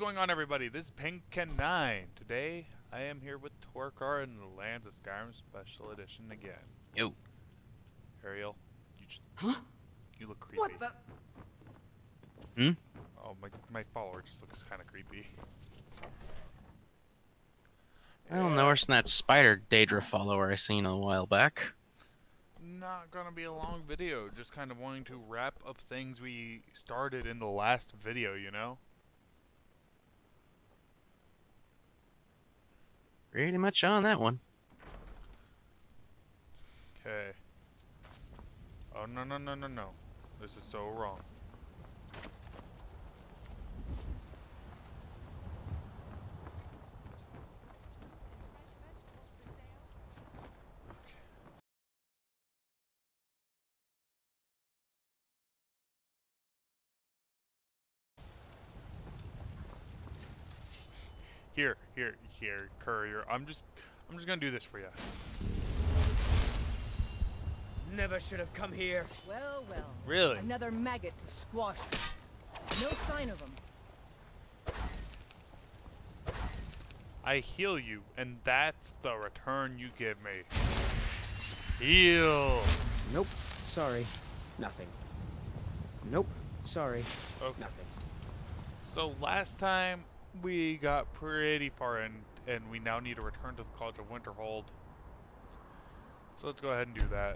going on, everybody? This is Pinken9. Today, I am here with Torkar in the Lands of Skyrim Special Edition again. Yo. Ariel, Huh? you look creepy. What the? Hmm? Oh, my follower just looks kind of creepy. I don't know, worse than that spider Daedra follower I seen a while back. Not gonna be a long video, just kind of wanting to wrap up things we started in the last video, you know? Pretty much on that one. Okay. Oh, no, no, no, no, no. This is so wrong. Here, courier. I'm just gonna do this for you. Never should have come here. Well, well. Really? Another maggot to squash. No sign of him. I heal you, and that's the return you give me. Heal. Nope. Sorry. Nothing. Nope. Sorry. Okay. Nothing. So last time we got pretty far in, and we now need to return to the College of Winterhold. So let's go ahead and do that.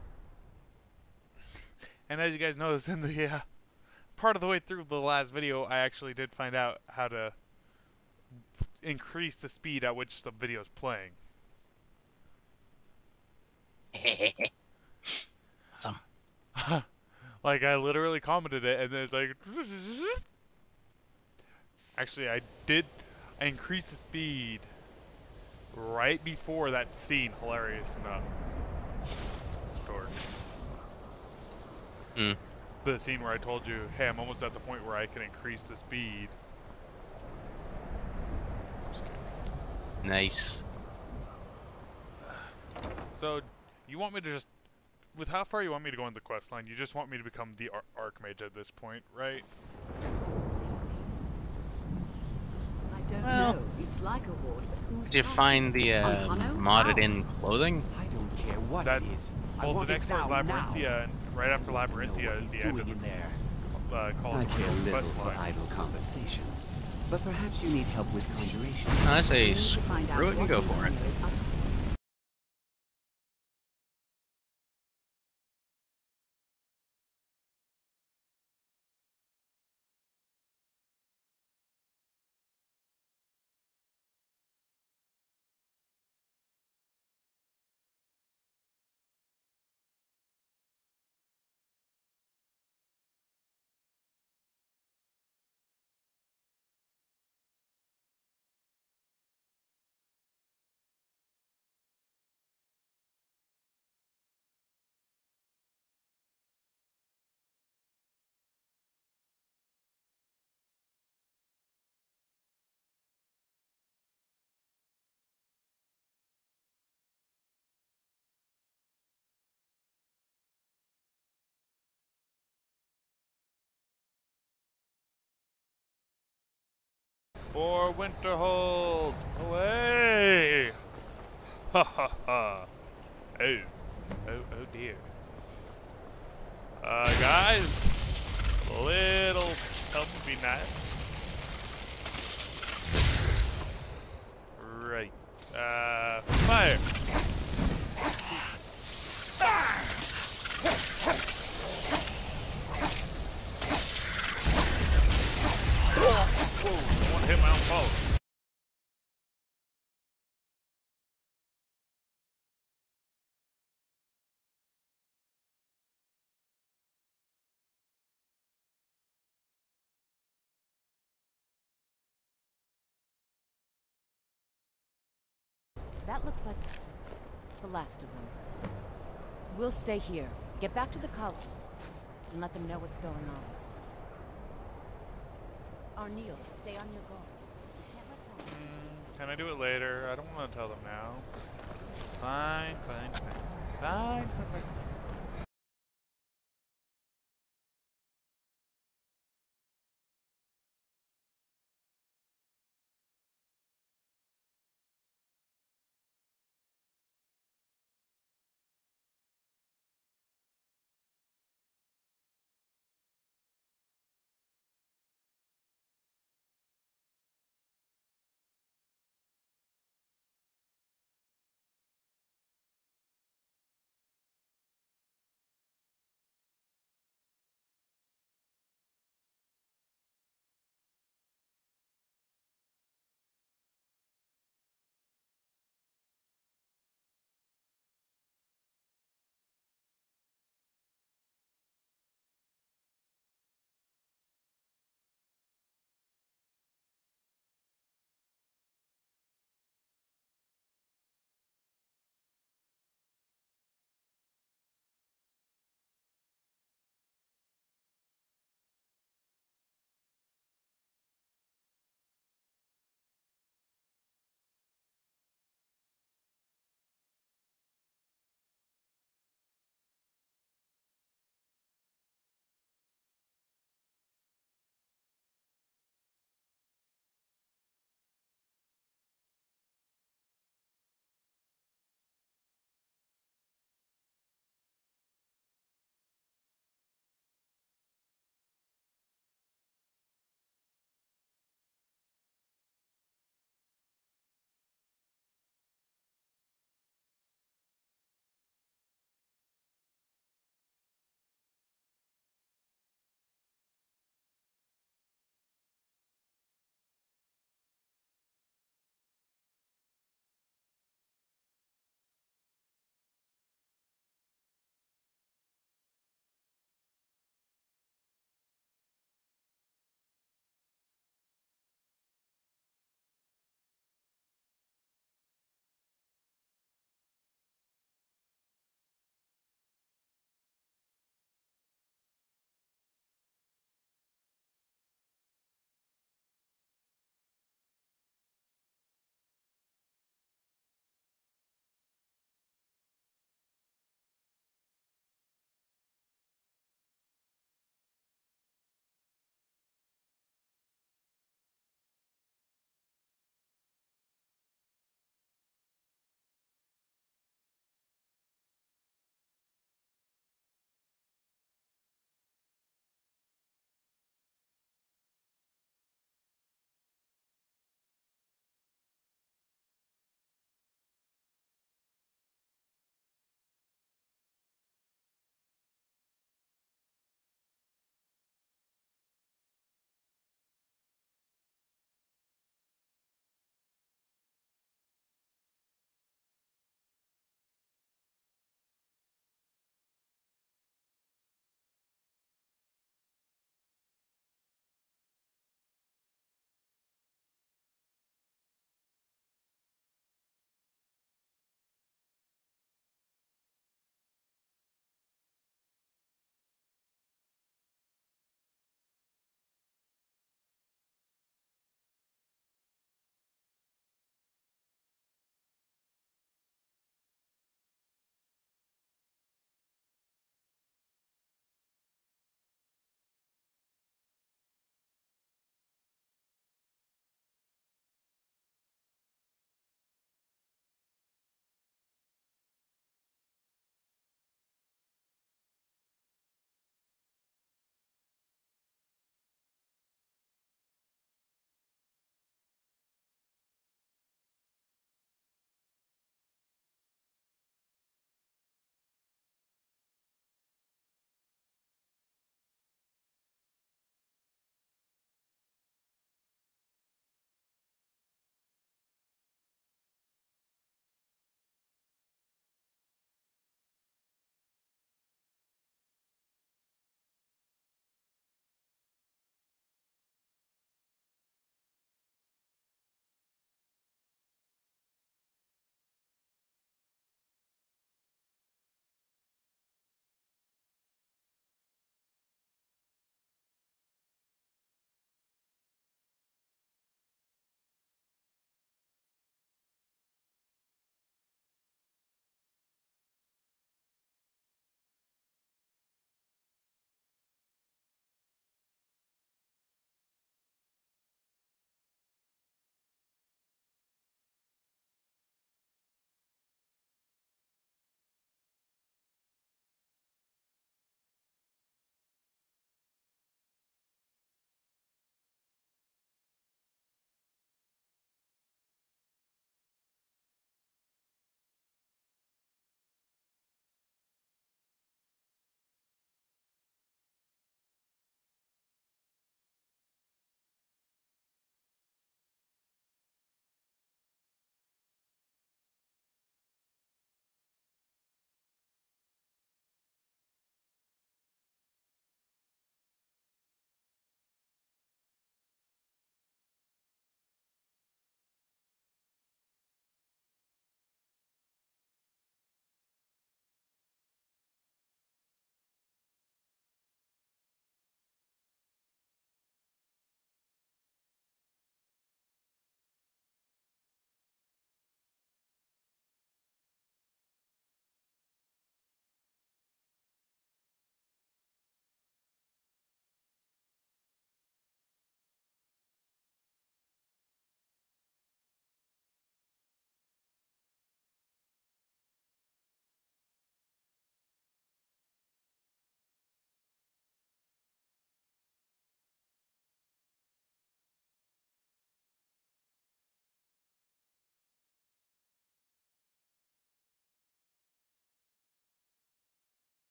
And as you guys noticed in the part of the way through the last video, I actually did find out how to increase the speed at which the video is playing. Awesome. Like, I literally commented it, and then it's like... Actually, I increase the speed right before that scene. Hilarious enough. Dork. The scene where I told you, hey, I'm almost at the point where I can increase the speed. Just kidding. Nice. So, you want me to just... With how far you want me to go in the quest line, you just want me to become the Archmage at this point, right? I don't Well, know. It's like a ward, but who's Did you casting? find the Uncano? modded How? in clothing? I don't care what That- it is. I Well, want the it next part, down now. Labyrinthia, and right after Know Labyrinthia what is he's the end of doing in there. the College I of care Winterhold little quest for line. idle conversation, but perhaps you need help with conjuration. I say We need to find out screw it and what go for it. Uncano is up to. For Winterhold! Away! Ha ha ha! Oh. Oh dear. Guys, a little help would be nice. Right. Fire! Whoa, I want to hit my own follower. That looks like the last of them. We'll stay here. Get back to the college and let them know what's going on. Arneal, stay on your guard. Can't let them- Can I do it later? I don't want to tell them now. Fine, fine, fine. Fine, fine, fine.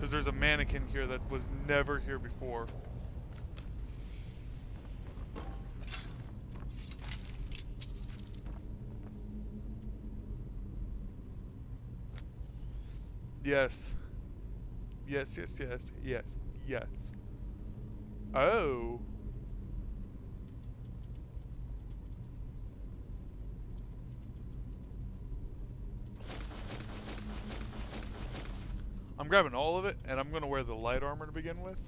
Because there's a mannequin here that was never here before. Yes. Yes, yes, yes, yes, yes. Oh. I'm grabbing all of it, and I'm going to wear the light armor to begin with.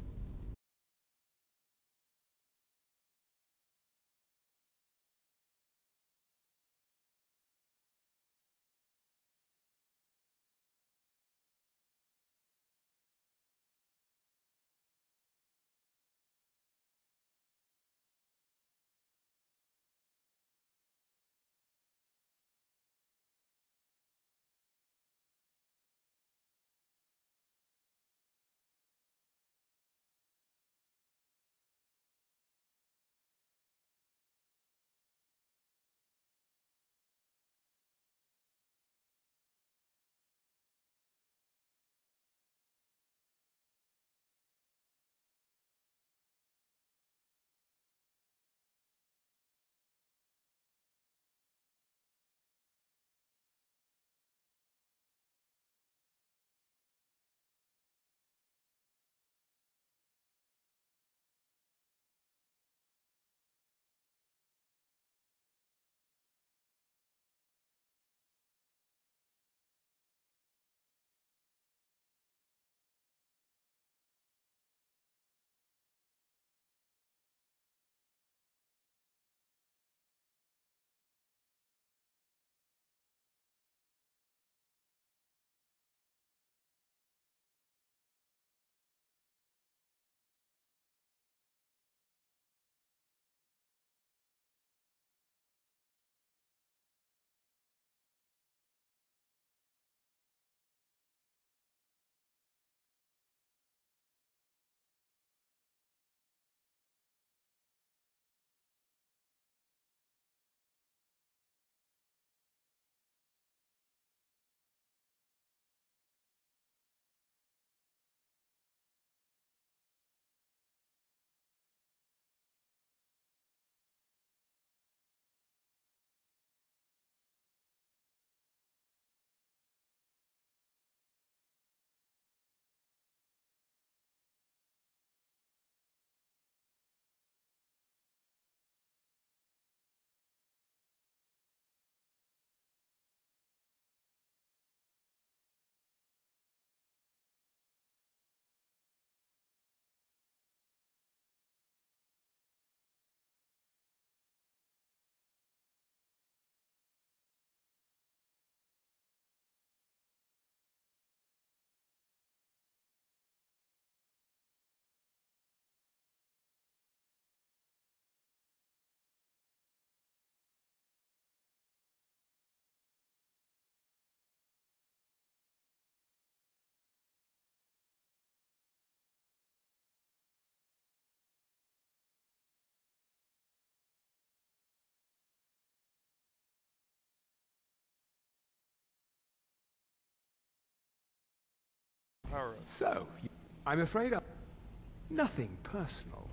Power up. So, I'm afraid I... Nothing personal.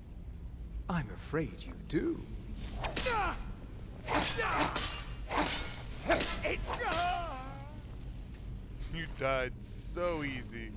I'm afraid you do. You died so easy.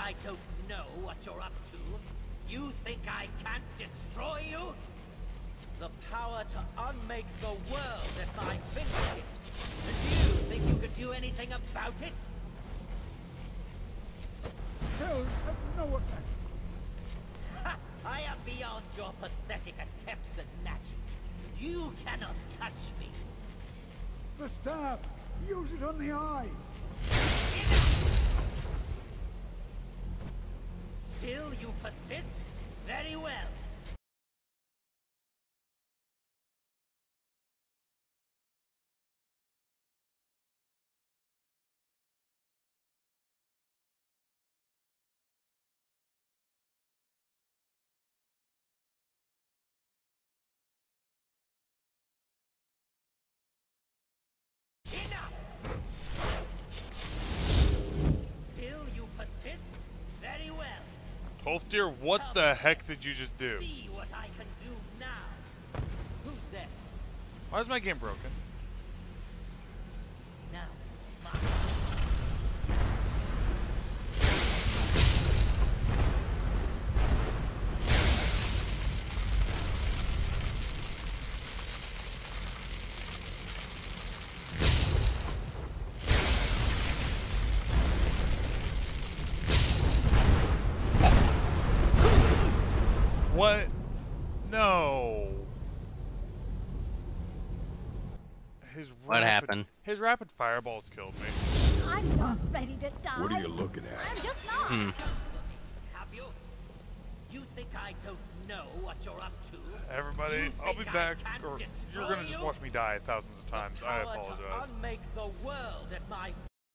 I don't know what you're up to? You think I can't destroy you? The power to unmake the world at my fingertips. And you think you can do anything about it? Spells have no effect. Ha! I am beyond your pathetic attempts at magic. You cannot touch me. The staff! Use it on the eye! Still you persist? Very well. Enough! Still you persist? Very well. Tolfdir, what the heck did you just do? See what I can do now. Who's there? Why is my game broken? Now, my What? No. What happened? His rapid fireballs killed me. I'm not ready to die. What are you looking at? I'm just not. have you? You think I don't know what you're up to? Everybody, You I'll be think I back, can't or you're destroy gonna just you? watch me die thousands of times. I Power apologize. to unmake the world at my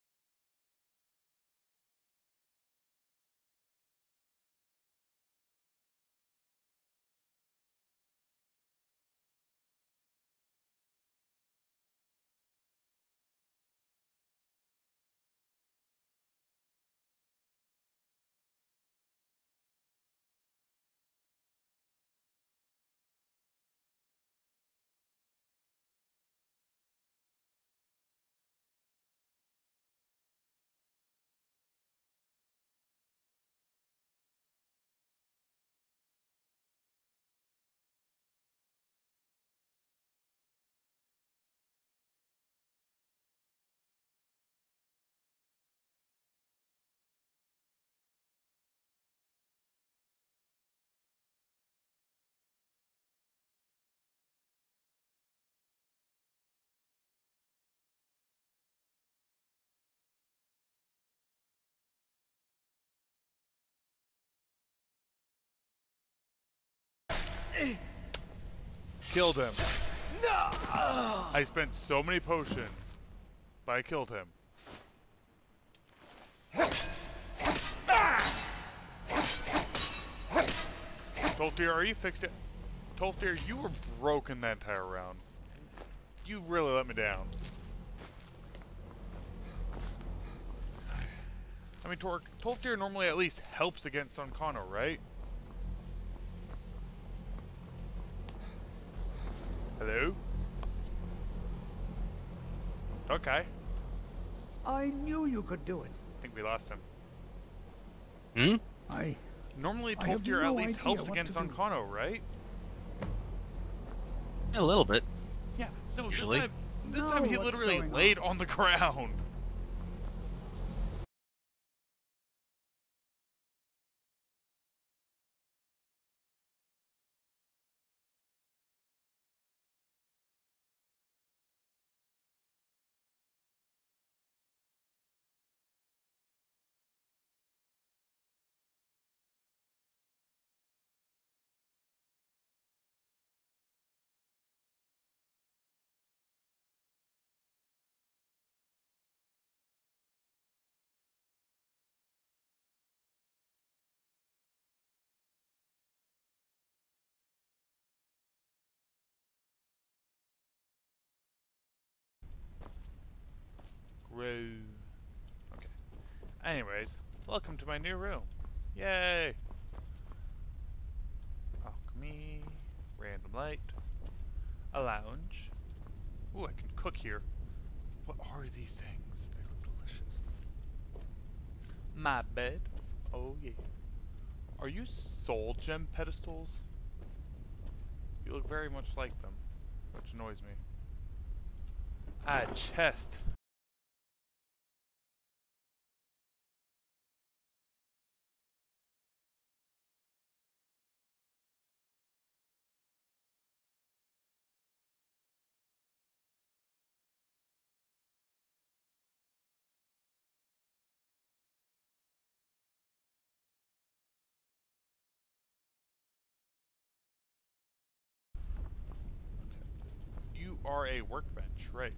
Killed him. No! I spent so many potions, but I killed him. Tolfdir, are you fixed it? Tolfdir, you were broken that entire round. You really let me down. I mean, Tolfdir normally at least helps against Unkano, right? Hello? Okay. I knew you could do it. I think we lost him. Hmm? Normally, I have Tolfdir at no least idea helps what against to do. Unkano, right? A little bit. Yeah. No, Usually. this Know time he what's literally going laid on the ground. Grow. Okay. Anyways, welcome to my new room. Yay! Alchemy, random light, a lounge. Ooh, I can cook here. What are these things? They look delicious. My bed. Oh yeah. Are you soul gem pedestals? You look very much like them, which annoys me. Ah, chest. You are a workbench, right?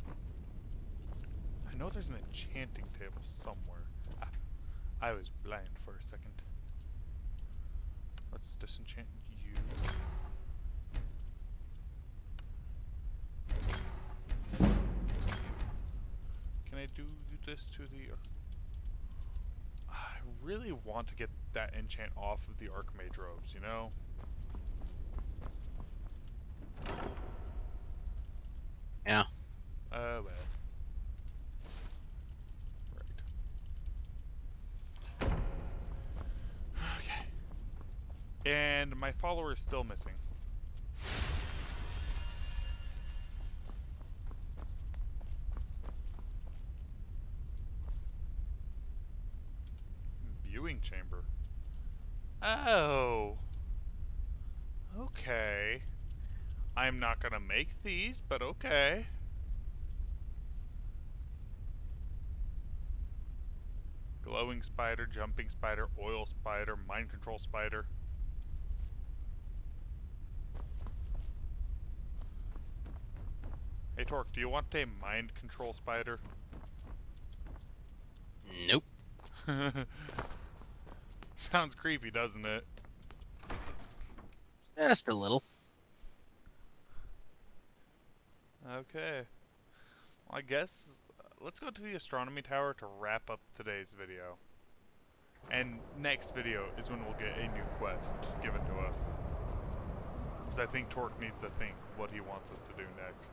I know there's an enchanting table somewhere. Ah, I was blind for a second. Let's disenchant you. Can I do this to the... I really want to get that enchant off of the Archmage robes, you know? Yeah. Well. Right. Okay. And my follower is still missing. Viewing chamber. Oh. Okay. I'm not gonna make these, but okay. Glowing spider, jumping spider, oil spider, mind control spider. Hey Torque, do you want a mind control spider? Nope. Sounds creepy, doesn't it? Just a little. Okay. Well, I guess let's go to the astronomy tower to wrap up today's video. And next video is when we'll get a new quest given to us. Because I think Torque needs to think what he wants us to do next.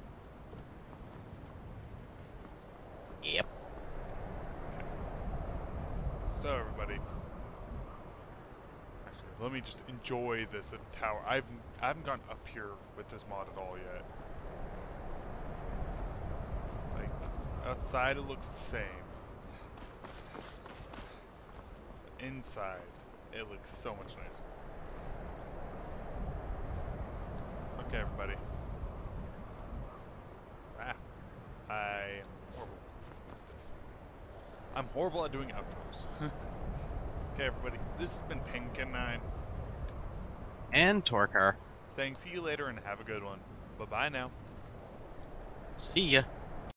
Yep. Okay. So everybody, actually, let me just enjoy this tower. I haven't gone up here with this mod at all yet. Like outside, it looks the same. But inside, it looks so much nicer. Okay, everybody. I am horrible at this. I'm horrible at doing outros. Okay, everybody. This has been Pinkin9. And Torkar. Saying see you later and have a good one. Bye-bye now. See ya.